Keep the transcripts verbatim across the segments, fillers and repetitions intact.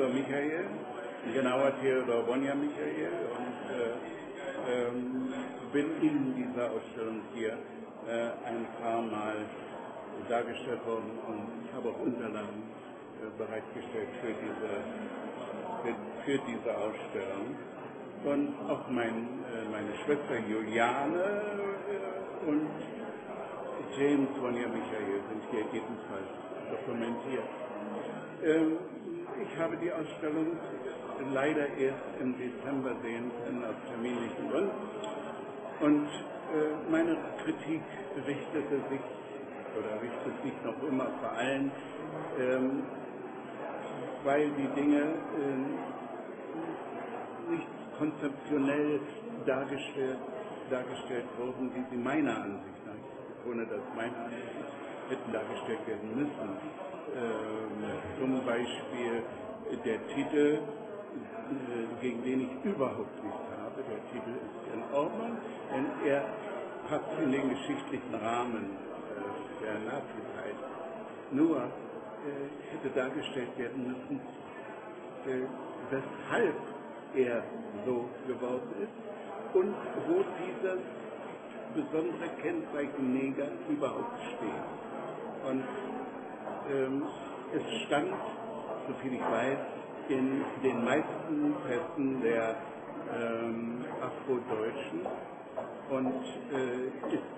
Theodor Michael, genauer Theodor Wonja Michael, und äh, ähm, bin in dieser Ausstellung hier äh, ein paar Mal dargestellt worden und ich habe auch Unterlagen äh, bereitgestellt für diese, für, für diese Ausstellung. Und auch mein, äh, meine Schwester Juliane äh, und James Wonja Michael sind hier ebenfalls dokumentiert. Ähm, ich habe die Ausstellung leider erst im Dezember sehen können, aus terminlichen Gründen. Und äh, meine Kritik richtete sich, oder richtet sich noch immer vor allem, ähm, weil die Dinge äh, nicht konzeptionell dargestellt, dargestellt wurden, wie sie meiner Ansicht nach, ohne dass meine Ansicht nach, hätten dargestellt werden müssen. Ähm, zum Beispiel der Titel, äh, gegen den ich überhaupt nichts habe. Der Titel ist in Ordnung, denn er passt in den geschichtlichen Rahmen äh, der Nazizeit. Nur äh, hätte dargestellt werden müssen, äh, weshalb er so geworden ist und wo dieses besondere Kennzeichen Neger überhaupt steht. Und ähm, es stand, soviel ich weiß, in den meisten Pässen der ähm, Afrodeutschen und äh, ist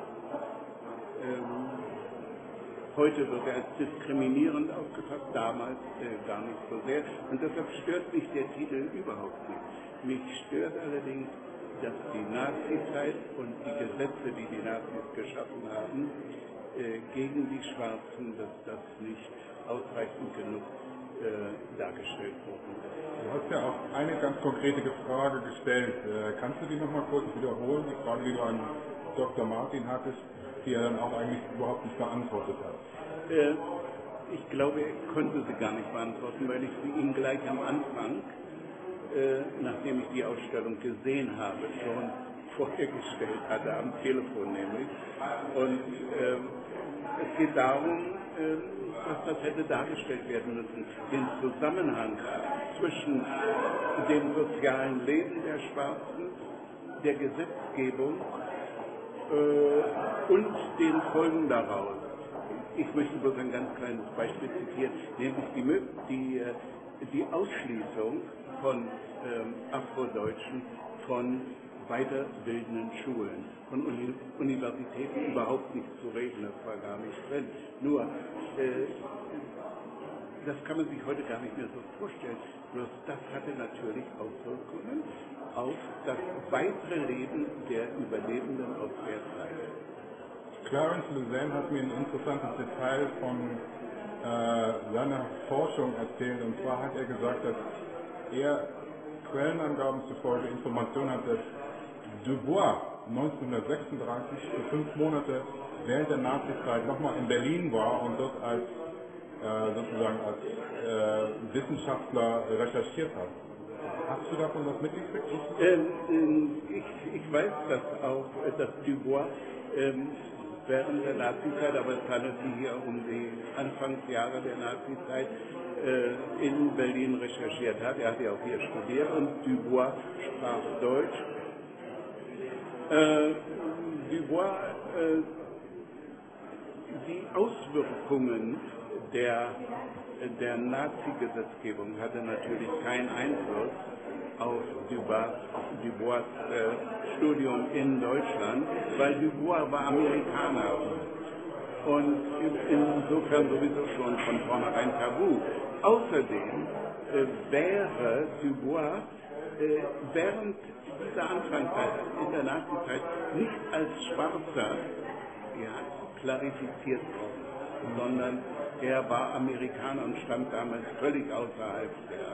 ähm, heute wird er als diskriminierend aufgefasst, damals äh, gar nicht so sehr. Und deshalb stört mich der Titel überhaupt nicht. Mich stört allerdings, dass die Nazizeit und die Gesetze, die die Nazis geschaffen haben, äh, gegen die Schwarzen, dass das nicht ausreichend genug äh, dargestellt wurde. Du hast ja auch eine ganz konkrete Frage gestellt. Äh, kannst du die nochmal kurz wiederholen, die Frage, die du an Doktor Martin hattest, die er dann auch eigentlich überhaupt nicht beantwortet hat? Äh, ich glaube, er konnte sie gar nicht beantworten, weil ich sie ihm gleich am Anfang, äh, nachdem ich die Ausstellung gesehen habe, schon vorgestellt hatte, am Telefon nämlich. Und äh, es geht darum, äh, dass das hätte dargestellt werden müssen, den Zusammenhang zwischen dem sozialen Leben der Schwarzen, der Gesetzgebung äh, und den Folgen daraus. Ich möchte bloß ein ganz kleines Beispiel zitieren, nämlich die, die, die Ausschließung von ähm, Afrodeutschen von weiterbildenden Schulen, von Uni Universitäten überhaupt nicht zu reden, das war gar nicht drin. Nur, äh, das kann man sich heute gar nicht mehr so vorstellen, bloß das hatte natürlich Auswirkungen auf das weitere Leben der Überlebenden aus der Zeit. Clarence Luzerne hat mir ein interessantes Detail von äh, seiner Forschung erzählt, und zwar hat er gesagt, dass er Quellenangaben zufolge Informationen hat, dass Dubois neunzehnhundertsechsunddreißig für fünf Monate während der Nazizeit nochmal in Berlin war und dort als äh, sozusagen als äh, Wissenschaftler recherchiert hat. Hast du davon was mitgekriegt? Ähm, ich, ich weiß das auch, dass Dubois ähm, während der Nazizeit, aber es handelt sich hier um die Anfangsjahre der Nazizeit, äh, in Berlin recherchiert hat. Er hat ja auch hier studiert und Dubois sprach Deutsch. Äh, Dubois, äh, die Auswirkungen der, der Nazi-Gesetzgebung hatte natürlich keinen Einfluss auf Dubois, Dubois äh, Studium in Deutschland, weil Dubois war Amerikaner und insofern sowieso schon von vornherein tabu. Außerdem äh, wäre Dubois äh, während dieser Anfangszeit in der Nazizeit nicht als Schwarzer ja, klarifiziert worden, sondern er war Amerikaner und stand damals völlig außerhalb der